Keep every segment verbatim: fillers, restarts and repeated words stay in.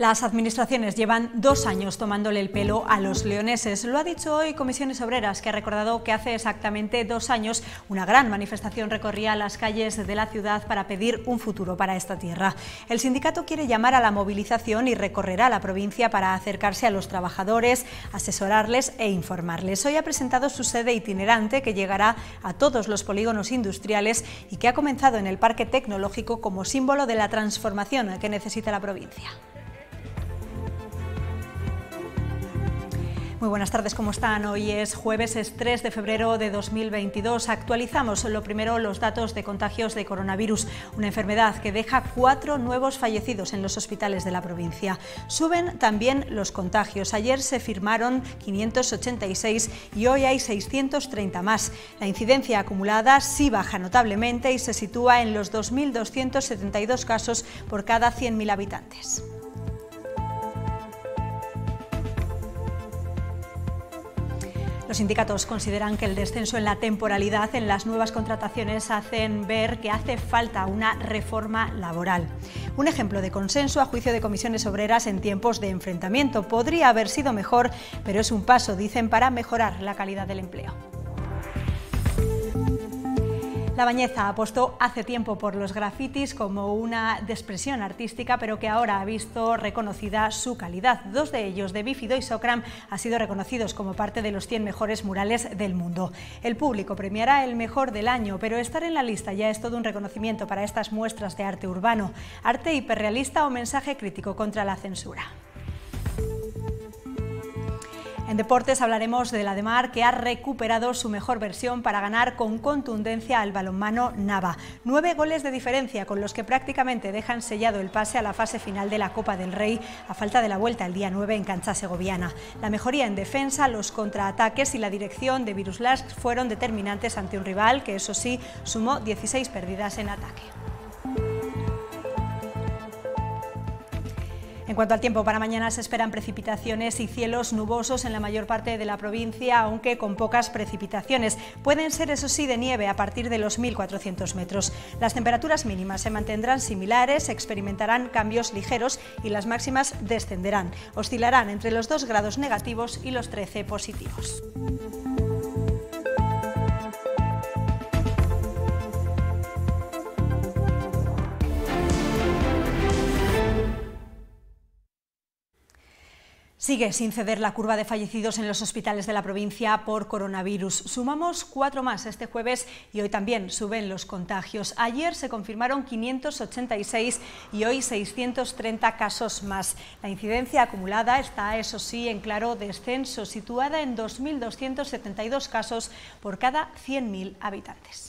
Las administraciones llevan dos años tomándole el pelo a los leoneses. Lo ha dicho hoy Comisiones Obreras, que ha recordado que hace exactamente dos años una gran manifestación recorría las calles de la ciudad para pedir un futuro para esta tierra. El sindicato quiere llamar a la movilización y recorrerá la provincia para acercarse a los trabajadores, asesorarles e informarles. Hoy ha presentado su sede itinerante que llegará a todos los polígonos industriales y que ha comenzado en el Parque Tecnológico como símbolo de la transformación que necesita la provincia. Muy buenas tardes, ¿cómo están? Hoy es jueves, es tres de febrero de dos mil veintidós. Actualizamos lo primero los datos de contagios de coronavirus, una enfermedad que deja cuatro nuevos fallecidos en los hospitales de la provincia. Suben también los contagios. Ayer se firmaron quinientos ochenta y seis y hoy hay seiscientos treinta más. La incidencia acumulada sí baja notablemente y se sitúa en los dos mil doscientos setenta y dos casos por cada cien mil habitantes. Los sindicatos consideran que el descenso en la temporalidad en las nuevas contrataciones hacen ver que hace falta una reforma laboral. Un ejemplo de consenso a juicio de Comisiones Obreras en tiempos de enfrentamiento. Podría haber sido mejor, pero es un paso, dicen, para mejorar la calidad del empleo. La Bañeza apostó hace tiempo por los grafitis como una expresión artística, pero que ahora ha visto reconocida su calidad. Dos de ellos, de Bífido y Socram, han sido reconocidos como parte de los cien mejores murales del mundo. El público premiará el mejor del año, pero estar en la lista ya es todo un reconocimiento para estas muestras de arte urbano, arte hiperrealista o mensaje crítico contra la censura. En deportes hablaremos de la de Mar, que ha recuperado su mejor versión para ganar con contundencia al balonmano Nava. Nueve goles de diferencia con los que prácticamente dejan sellado el pase a la fase final de la Copa del Rey a falta de la vuelta el día nueve en cancha segoviana. La mejoría en defensa, los contraataques y la dirección de Viruslask fueron determinantes ante un rival que, eso sí, sumó dieciséis pérdidas en ataque. En cuanto al tiempo, para mañana se esperan precipitaciones y cielos nubosos en la mayor parte de la provincia, aunque con pocas precipitaciones. Pueden ser, eso sí, de nieve a partir de los mil cuatrocientos metros. Las temperaturas mínimas se mantendrán similares, experimentarán cambios ligeros y las máximas descenderán. Oscilarán entre los dos grados negativos y los trece positivos. Sigue sin ceder la curva de fallecidos en los hospitales de la provincia por coronavirus. Sumamos cuatro más este jueves y hoy también suben los contagios. Ayer se confirmaron quinientos ochenta y seis y hoy seiscientos treinta casos más. La incidencia acumulada está, eso sí, en claro descenso, situada en dos mil doscientos setenta y dos casos por cada cien mil habitantes.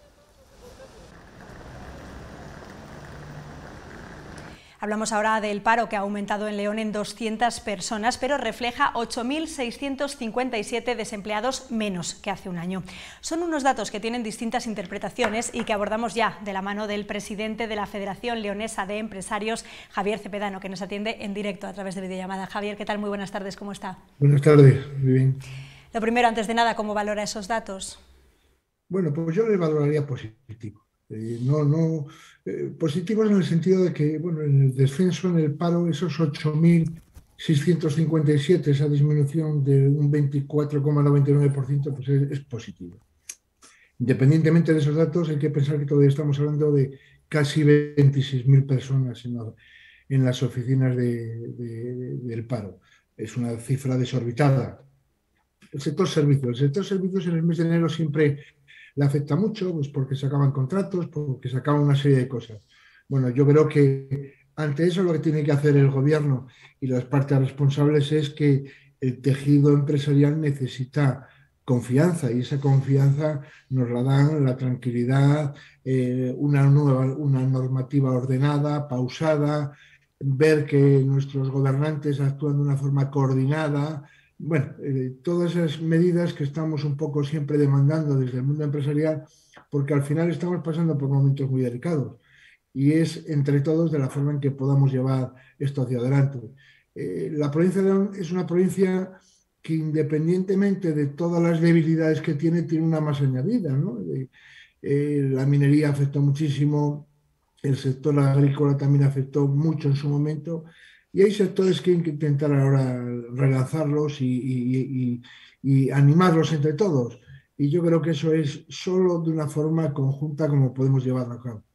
Hablamos ahora del paro, que ha aumentado en León en doscientas personas, pero refleja ocho mil seiscientos cincuenta y siete desempleados menos que hace un año. Son unos datos que tienen distintas interpretaciones y que abordamos ya de la mano del presidente de la Federación Leonesa de Empresarios, Javier Cepedano, que nos atiende en directo a través de videollamada. Javier, ¿qué tal? Muy buenas tardes, ¿cómo está? Buenas tardes, muy bien. Lo primero, antes de nada, ¿cómo valora esos datos? Bueno, pues yo les valoraría positivo. Eh, no, no, eh, positivos en el sentido de que, bueno, en el descenso, en el paro, esos ocho mil seiscientos cincuenta y siete, esa disminución de un veinticuatro coma noventa y nueve por ciento, pues es, es positivo. Independientemente de esos datos, hay que pensar que todavía estamos hablando de casi veintiséis mil personas en, la, en las oficinas de, de, del paro. Es una cifra desorbitada. El sector servicios. El sector servicios en el mes de enero siempre le afecta mucho, pues porque se acaban contratos, porque se acaban una serie de cosas. Bueno, yo creo que ante eso lo que tiene que hacer el gobierno y las partes responsables es que el tejido empresarial necesita confianza y esa confianza nos la dan la tranquilidad, eh, una, nueva, una normativa ordenada, pausada, ver que nuestros gobernantes actúan de una forma coordinada. Bueno, eh, todas esas medidas que estamos un poco siempre demandando desde el mundo empresarial, porque al final estamos pasando por momentos muy delicados y es entre todos de la forma en que podamos llevar esto hacia adelante. Eh, la provincia de León es una provincia que, independientemente de todas las debilidades que tiene, tiene una más añadida, ¿no? Eh, eh, la minería afectó muchísimo, el sector agrícola también afectó mucho en su momento. Y hay sectores que hay que intentar ahora relanzarlos y, y, y, y animarlos entre todos. Y yo creo que eso es solo de una forma conjunta como podemos llevarlo a cabo.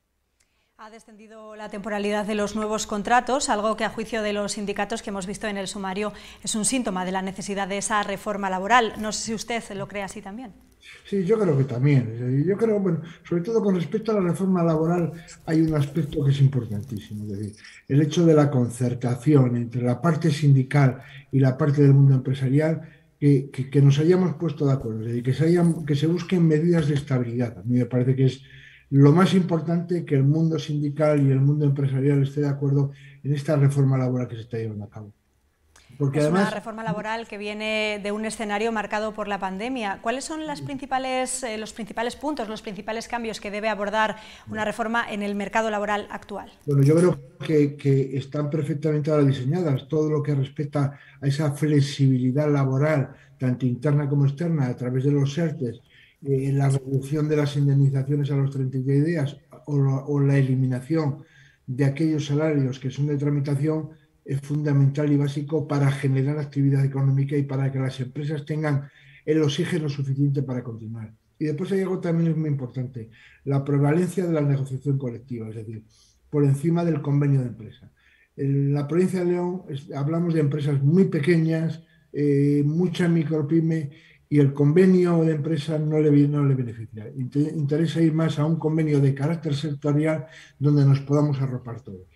Ha descendido la temporalidad de los nuevos contratos, algo que a juicio de los sindicatos que hemos visto en el sumario es un síntoma de la necesidad de esa reforma laboral. No sé si usted lo cree así también. Sí, yo creo que también. Yo creo, bueno, sobre todo con respecto a la reforma laboral hay un aspecto que es importantísimo, es decir, el hecho de la concertación entre la parte sindical y la parte del mundo empresarial, que, que, que nos hayamos puesto de acuerdo, es decir, que se, hayan, que se busquen medidas de estabilidad. A mí me parece que es lo más importante, que el mundo sindical y el mundo empresarial esté de acuerdo en esta reforma laboral que se está llevando a cabo. Porque es además, una reforma laboral que viene de un escenario marcado por la pandemia. ¿Cuáles son las principales, eh, los principales puntos, los principales cambios que debe abordar una reforma en el mercado laboral actual? Bueno, yo creo que, que están perfectamente ahora diseñadas. Todo lo que respecta a esa flexibilidad laboral, tanto interna como externa, a través de los ERTES, eh, la reducción de las indemnizaciones a los treinta y seis días o, o la eliminación de aquellos salarios que son de tramitación, es fundamental y básico para generar actividad económica y para que las empresas tengan el oxígeno suficiente para continuar. Y después hay algo también muy importante, la prevalencia de la negociación colectiva, es decir, por encima del convenio de empresa. En la provincia de León es, hablamos de empresas muy pequeñas, eh, mucha micropyme, y el convenio de empresa no le, no le beneficia. Inter, interesa ir más a un convenio de carácter sectorial donde nos podamos arropar todos.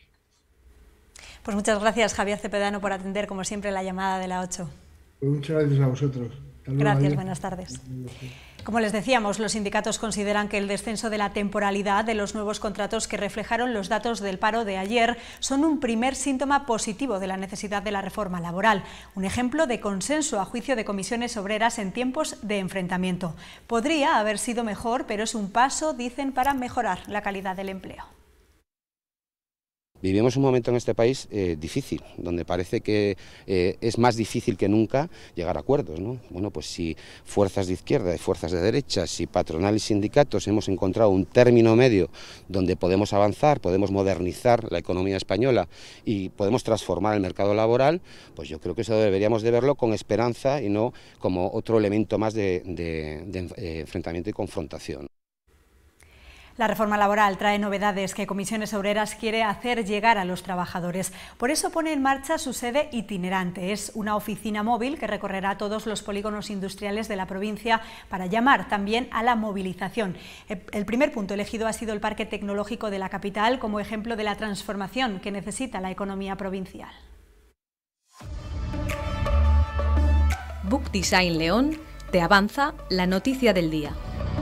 Pues muchas gracias, Javier Cepedano, por atender, como siempre, la llamada de la ocho. Pues muchas gracias a vosotros. Gracias, buenas tardes. Como les decíamos, los sindicatos consideran que el descenso de la temporalidad de los nuevos contratos que reflejaron los datos del paro de ayer son un primer síntoma positivo de la necesidad de la reforma laboral, un ejemplo de consenso a juicio de comisiones obreras en tiempos de enfrentamiento. Podría haber sido mejor, pero es un paso, dicen, para mejorar la calidad del empleo. Vivimos un momento en este país eh, difícil, donde parece que eh, es más difícil que nunca llegar a acuerdos, ¿no? Bueno, pues si fuerzas de izquierda y fuerzas de derecha, si patronal y sindicatos hemos encontrado un término medio donde podemos avanzar, podemos modernizar la economía española y podemos transformar el mercado laboral, pues yo creo que eso deberíamos de verlo con esperanza y no como otro elemento más de, de, de eh, enfrentamiento y confrontación. La reforma laboral trae novedades que Comisiones Obreras quiere hacer llegar a los trabajadores. Por eso pone en marcha su sede itinerante. Es una oficina móvil que recorrerá todos los polígonos industriales de la provincia para llamar también a la movilización. El primer punto elegido ha sido el Parque Tecnológico de la capital como ejemplo de la transformación que necesita la economía provincial. Book Design León te avanza la noticia del día.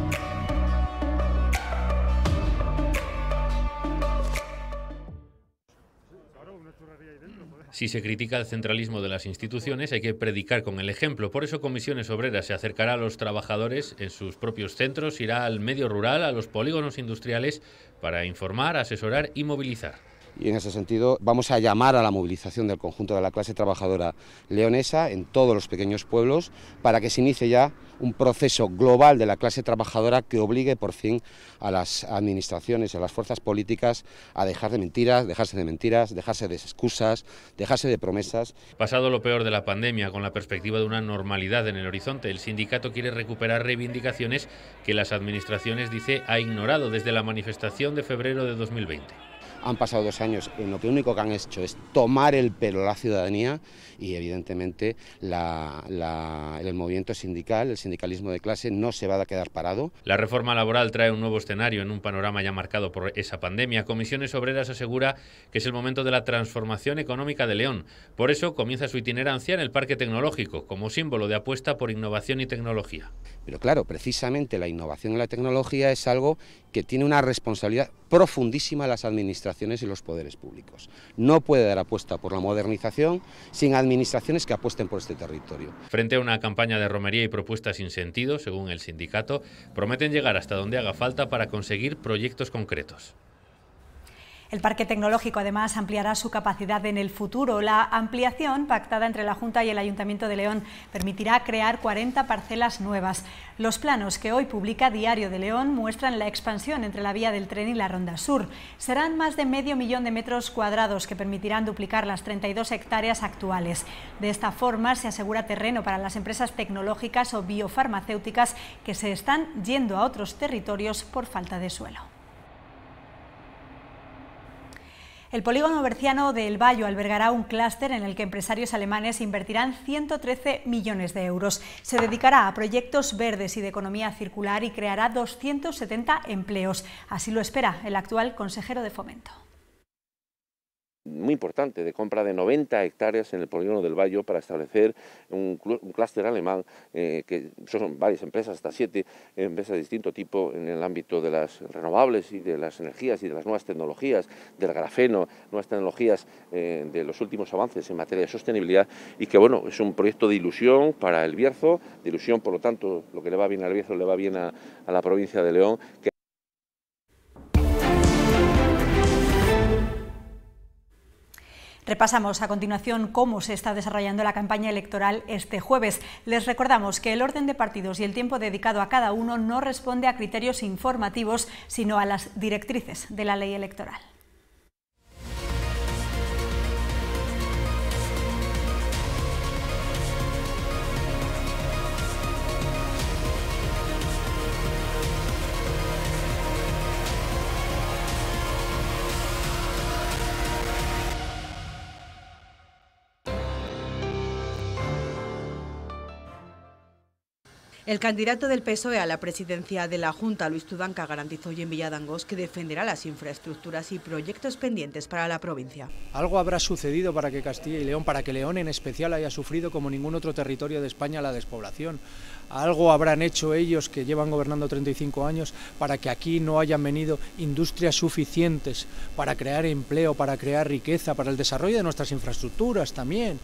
Si se critica el centralismo de las instituciones, hay que predicar con el ejemplo. Por eso Comisiones Obreras se acercará a los trabajadores en sus propios centros, irá al medio rural, a los polígonos industriales, para informar, asesorar y movilizar. Y en ese sentido vamos a llamar a la movilización del conjunto de la clase trabajadora leonesa en todos los pequeños pueblos para que se inicie ya un proceso global de la clase trabajadora que obligue por fin a las administraciones y a las fuerzas políticas a dejar de mentiras, dejarse de mentiras, dejarse de excusas, dejarse de promesas. Pasado lo peor de la pandemia, con la perspectiva de una normalidad en el horizonte, el sindicato quiere recuperar reivindicaciones que las administraciones, dice, ha ignorado desde la manifestación de febrero de dos mil veinte. Han pasado dos años en lo que único que han hecho es tomar el pelo a la ciudadanía y evidentemente la, la, el movimiento sindical, el sindicalismo de clase no se va a quedar parado. La reforma laboral trae un nuevo escenario en un panorama ya marcado por esa pandemia. Comisiones Obreras asegura que es el momento de la transformación económica de León. Por eso comienza su itinerancia en el Parque Tecnológico, como símbolo de apuesta por innovación y tecnología. Pero claro, precisamente la innovación y la tecnología es algo que tiene una responsabilidad profundísima en las administraciones y los poderes públicos. No puede dar apuesta por la modernización sin administraciones que apuesten por este territorio. Frente a una campaña de romería y propuestas sin sentido, según el sindicato, prometen llegar hasta donde haga falta para conseguir proyectos concretos. El Parque Tecnológico además ampliará su capacidad en el futuro. La ampliación, pactada entre la Junta y el Ayuntamiento de León, permitirá crear cuarenta parcelas nuevas. Los planos que hoy publica Diario de León muestran la expansión entre la vía del tren y la Ronda Sur. Serán más de medio millón de metros cuadrados que permitirán duplicar las treinta y dos hectáreas actuales. De esta forma se asegura terreno para las empresas tecnológicas o biofarmacéuticas que se están yendo a otros territorios por falta de suelo. El polígono berciano de El Bayo albergará un clúster en el que empresarios alemanes invertirán ciento trece millones de euros. Se dedicará a proyectos verdes y de economía circular y creará doscientos setenta empleos. Así lo espera el actual consejero de Fomento. Muy importante, de compra de noventa hectáreas en el polígono del Bayo para establecer un, un clúster alemán, eh, que son varias empresas, hasta siete empresas de distinto tipo en el ámbito de las renovables y de las energías y de las nuevas tecnologías, del grafeno, nuevas tecnologías eh, de los últimos avances en materia de sostenibilidad, y que bueno, es un proyecto de ilusión para el Bierzo, de ilusión, por lo tanto, lo que le va bien al Bierzo le va bien a, a la provincia de León. Que Repasamos a continuación cómo se está desarrollando la campaña electoral este jueves. Les recordamos que el orden de partidos y el tiempo dedicado a cada uno no responde a criterios informativos, sino a las directrices de la ley electoral. El candidato del P S O E a la presidencia de la Junta, Luis Tudanca, garantizó hoy en Villadangos que defenderá las infraestructuras y proyectos pendientes para la provincia. Algo habrá sucedido para que Castilla y León, para que León en especial haya sufrido como ningún otro territorio de España la despoblación. Algo habrán hecho ellos, que llevan gobernando treinta y cinco años, para que aquí no hayan venido industrias suficientes para crear empleo, para crear riqueza, para el desarrollo de nuestras infraestructuras también.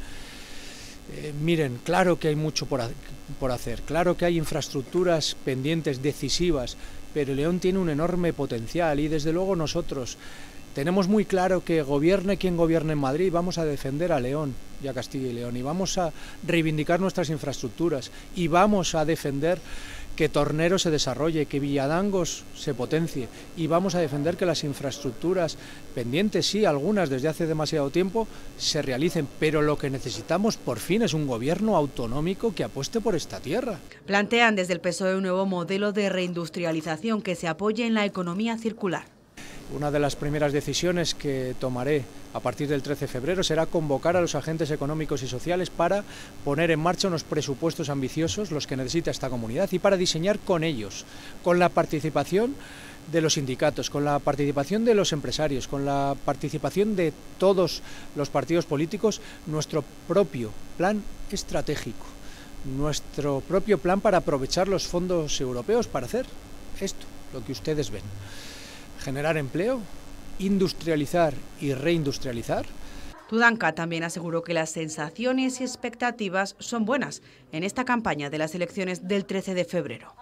Eh, miren, claro que hay mucho por, por hacer, claro que hay infraestructuras pendientes decisivas, pero León tiene un enorme potencial y desde luego nosotros tenemos muy claro que gobierne quien gobierne en Madrid, vamos a defender a León y a Castilla y León y vamos a reivindicar nuestras infraestructuras y vamos a defender que Tornero se desarrolle, que Villadangos se potencie y vamos a defender que las infraestructuras pendientes, sí, algunas desde hace demasiado tiempo, se realicen, pero lo que necesitamos por fin es un gobierno autonómico que apueste por esta tierra. Plantean desde el P S O E un nuevo modelo de reindustrialización que se apoye en la economía circular. Una de las primeras decisiones que tomaré a partir del trece de febrero será convocar a los agentes económicos y sociales para poner en marcha unos presupuestos ambiciosos, los que necesita esta comunidad, y para diseñar con ellos, con la participación de los sindicatos, con la participación de los empresarios, con la participación de todos los partidos políticos, nuestro propio plan estratégico, nuestro propio plan para aprovechar los fondos europeos para hacer esto, lo que ustedes ven. Generar empleo, industrializar y reindustrializar. Tudanca también aseguró que las sensaciones y expectativas son buenas en esta campaña de las elecciones del trece de febrero.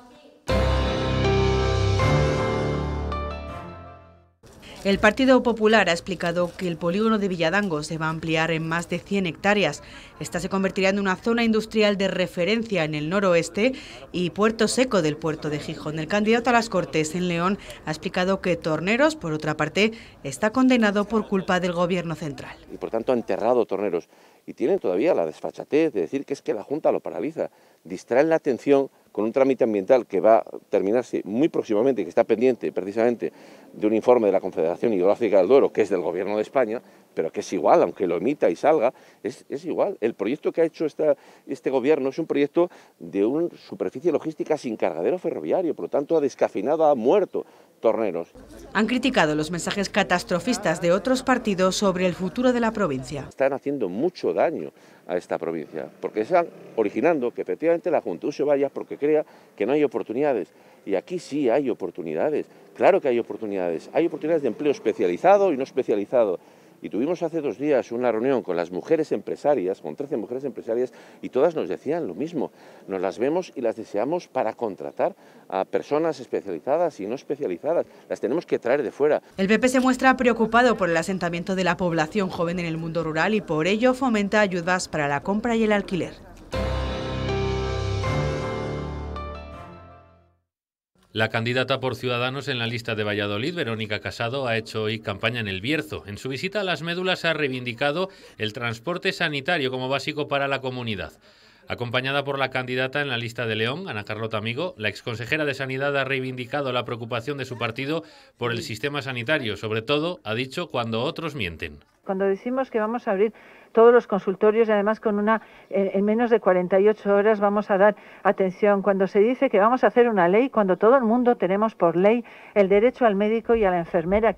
El Partido Popular ha explicado que el polígono de Villadangos se va a ampliar en más de cien hectáreas. Esta se convertirá en una zona industrial de referencia en el noroeste y puerto seco del puerto de Gijón. El candidato a las Cortes en León ha explicado que Torneros, por otra parte, está condenado por culpa del gobierno central. Y por tanto ha enterrado Torneros y tienen todavía la desfachatez de decir que es que la Junta lo paraliza. Distraen la atención con un trámite ambiental que va a terminarse muy próximamente y que está pendiente precisamente de un informe de la Confederación Hidrográfica del Duero, que es del Gobierno de España, pero que es igual, aunque lo emita y salga, es, es igual. El proyecto que ha hecho esta, este Gobierno es un proyecto de una superficie logística sin cargadero ferroviario, por lo tanto ha descafeinado, ha muerto Torneros. Han criticado los mensajes catastrofistas de otros partidos sobre el futuro de la provincia. Están haciendo mucho daño a esta provincia, porque están originando que efectivamente la Juventud se vaya porque crea que no hay oportunidades. Y aquí sí hay oportunidades, claro que hay oportunidades. Hay oportunidades de empleo especializado y no especializado. Y tuvimos hace dos días una reunión con las mujeres empresarias, con trece mujeres empresarias, y todas nos decían lo mismo. Nos las vemos y las deseamos para contratar a personas especializadas y no especializadas. Las tenemos que traer de fuera. El P P se muestra preocupado por el asentamiento de la población joven en el mundo rural y por ello fomenta ayudas para la compra y el alquiler. La candidata por Ciudadanos en la lista de Valladolid, Verónica Casado, ha hecho hoy campaña en El Bierzo. En su visita a Las Médulas ha reivindicado el transporte sanitario como básico para la comunidad. Acompañada por la candidata en la lista de León, Ana Carlota Amigo, la exconsejera de Sanidad ha reivindicado la preocupación de su partido por el sistema sanitario, sobre todo, ha dicho, cuando otros mienten. Cuando decimos que vamos a abrir todos los consultorios y además con una en menos de cuarenta y ocho horas vamos a dar atención, cuando se dice que vamos a hacer una ley, cuando todo el mundo tenemos por ley el derecho al médico y a la enfermera.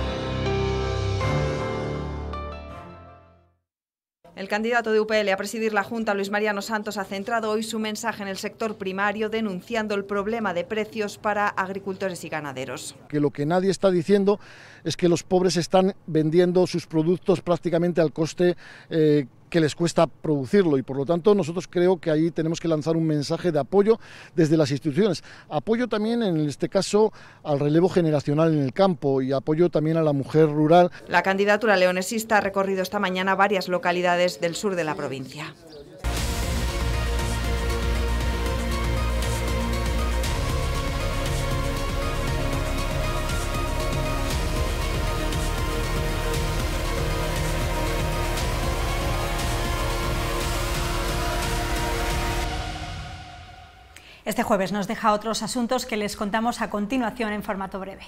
El candidato de U P L a presidir la Junta, Luis Mariano Santos, ha centrado hoy su mensaje en el sector primario, denunciando el problema de precios para agricultores y ganaderos. Que lo que nadie está diciendo es que los pobres están vendiendo sus productos prácticamente al coste eh, que les cuesta producirlo, y por lo tanto nosotros creo que ahí tenemos que lanzar un mensaje de apoyo desde las instituciones. Apoyo también, en este caso, al relevo generacional en el campo y apoyo también a la mujer rural. La candidatura leonesista ha recorrido esta mañana varias localidades del sur de la provincia. Este jueves nos deja otros asuntos que les contamos a continuación en formato breve.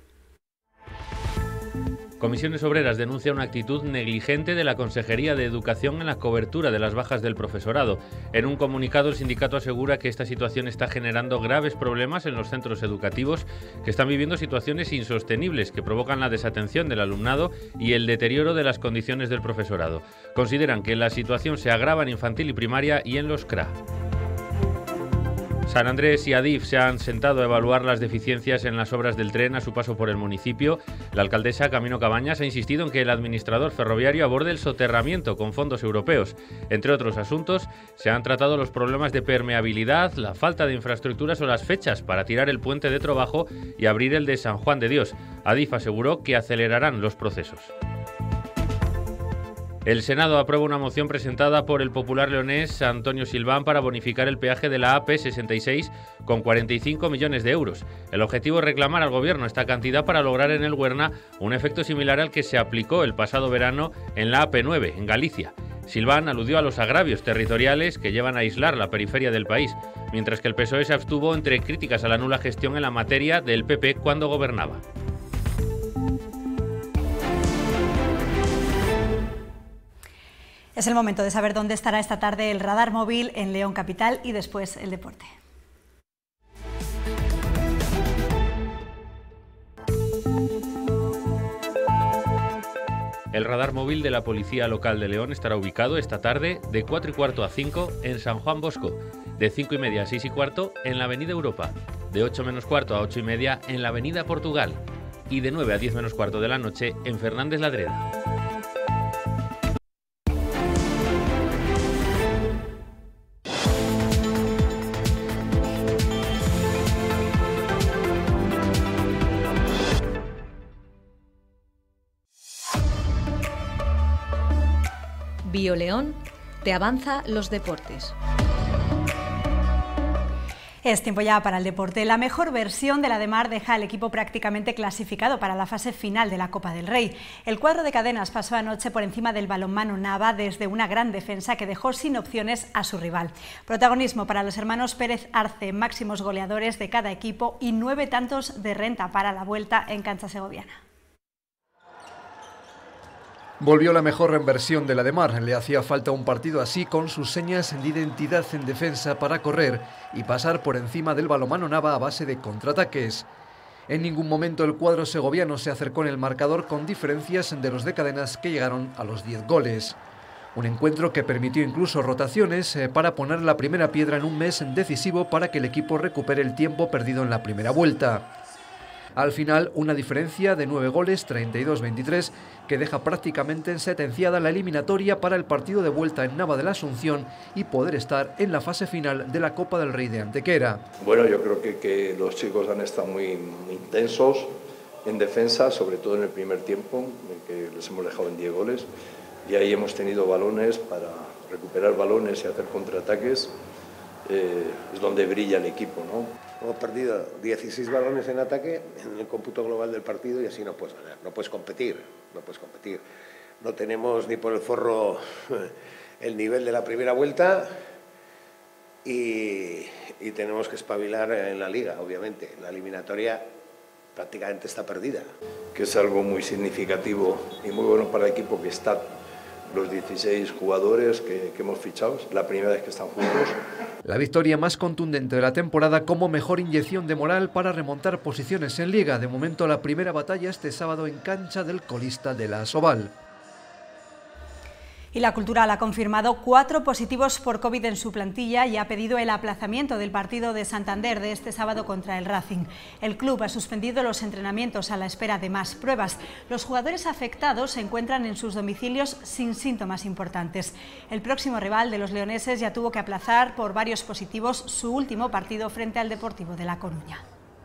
Comisiones Obreras denuncia una actitud negligente de la Consejería de Educación en la cobertura de las bajas del profesorado. En un comunicado, el sindicato asegura que esta situación está generando graves problemas en los centros educativos, que están viviendo situaciones insostenibles que provocan la desatención del alumnado y el deterioro de las condiciones del profesorado. Consideran que la situación se agrava en infantil y primaria y en los C R A. San Andrés y Adif se han sentado a evaluar las deficiencias en las obras del tren a su paso por el municipio. La alcaldesa Camino Cabañas ha insistido en que el administrador ferroviario aborde el soterramiento con fondos europeos. Entre otros asuntos, se han tratado los problemas de permeabilidad, la falta de infraestructuras o las fechas para tirar el puente de Trobajo y abrir el de San Juan de Dios. Adif aseguró que acelerarán los procesos. El Senado aprueba una moción presentada por el popular leonés Antonio Silván para bonificar el peaje de la A P sesenta y seis con cuarenta y cinco millones de euros. El objetivo es reclamar al Gobierno esta cantidad para lograr en el Huerna un efecto similar al que se aplicó el pasado verano en la A P nueve, en Galicia. Silván aludió a los agravios territoriales que llevan a aislar la periferia del país, mientras que el P S O E se abstuvo entre críticas a la nula gestión en la materia del P P cuando gobernaba. Es el momento de saber dónde estará esta tarde el radar móvil en León Capital y después el deporte. El radar móvil de la Policía Local de León estará ubicado esta tarde de cuatro y cuarto a cinco en San Juan Bosco, de cinco y media a seis y cuarto en la Avenida Europa, de ocho menos cuarto a ocho y media en la Avenida Portugal y de nueve a diez menos cuarto de la noche en Fernández Ladreda. Bioleón te avanza los deportes. Es tiempo ya para el deporte. La mejor versión de la Demar deja al equipo prácticamente clasificado para la fase final de la Copa del Rey. El cuadro de Cadenas pasó anoche por encima del balonmano Nava desde una gran defensa que dejó sin opciones a su rival. Protagonismo para los hermanos Pérez Arce, máximos goleadores de cada equipo, y nueve tantos de renta para la vuelta en cancha segoviana. Volvió la mejor versión de la Demar. Le hacía falta un partido así, con sus señas de identidad en defensa para correr y pasar por encima del balonmano Nava a base de contraataques. En ningún momento el cuadro segoviano se acercó en el marcador, con diferencias de los de Cadenas que llegaron a los diez goles. Un encuentro que permitió incluso rotaciones para poner la primera piedra en un mes decisivo para que el equipo recupere el tiempo perdido en la primera vuelta. Al final, una diferencia de nueve goles, treinta y dos a veintitrés, que deja prácticamente sentenciada la eliminatoria para el partido de vuelta en Nava de la Asunción y poder estar en la fase final de la Copa del Rey de Antequera. Bueno, yo creo que, que los chicos han estado muy intensos en defensa, sobre todo en el primer tiempo, que les hemos dejado en diez goles, y ahí hemos tenido balones para recuperar balones y hacer contraataques. Eh, es donde brilla el equipo, ¿no? Hemos perdido dieciséis balones en ataque en el cómputo global del partido y así no puedes ganar, no puedes competir, no puedes competir. No tenemos ni por el forro el nivel de la primera vuelta y, y tenemos que espabilar en la liga, obviamente. La eliminatoria prácticamente está perdida. Que es algo muy significativo y muy bueno para el equipo que está los dieciséis jugadores que, que hemos fichado, la primera vez que están juntos. La victoria más contundente de la temporada como mejor inyección de moral para remontar posiciones en Liga. De momento la primera batalla este sábado en cancha del colista de la Asobal. Y la Cultural ha confirmado cuatro positivos por COVID en su plantilla y ha pedido el aplazamiento del partido de Santander de este sábado contra el Racing. El club ha suspendido los entrenamientos a la espera de más pruebas. Los jugadores afectados se encuentran en sus domicilios sin síntomas importantes. El próximo rival de los leoneses ya tuvo que aplazar por varios positivos su último partido frente al Deportivo de La Coruña.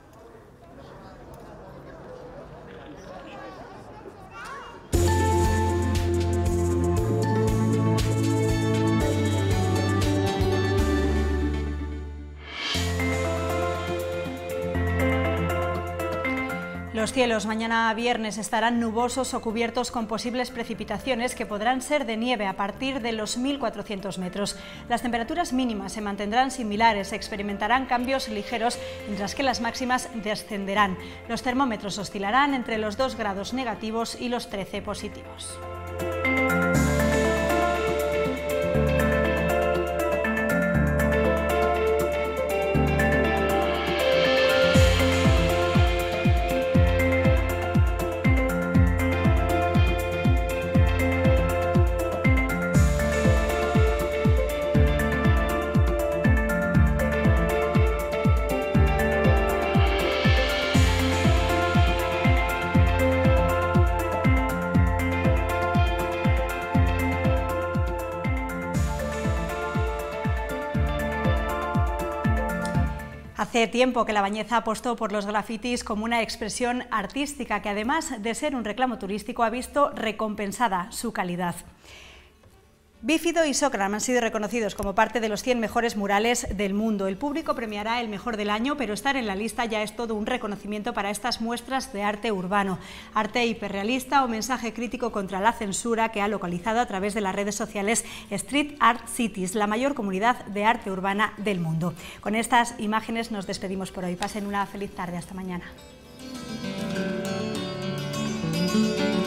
Los cielos mañana viernes estarán nubosos o cubiertos con posibles precipitaciones que podrán ser de nieve a partir de los mil cuatrocientos metros. Las temperaturas mínimas se mantendrán similares, experimentarán cambios ligeros, mientras que las máximas descenderán. Los termómetros oscilarán entre los dos grados negativos y los trece positivos. Hace tiempo que La Bañeza apostó por los grafitis como una expresión artística que, además de ser un reclamo turístico, ha visto recompensada su calidad. Bífido y Sócram han sido reconocidos como parte de los cien mejores murales del mundo. El público premiará el mejor del año, pero estar en la lista ya es todo un reconocimiento para estas muestras de arte urbano. Arte hiperrealista o mensaje crítico contra la censura que ha localizado a través de las redes sociales Street Art Cities, la mayor comunidad de arte urbana del mundo. Con estas imágenes nos despedimos por hoy. Pasen una feliz tarde. Hasta mañana.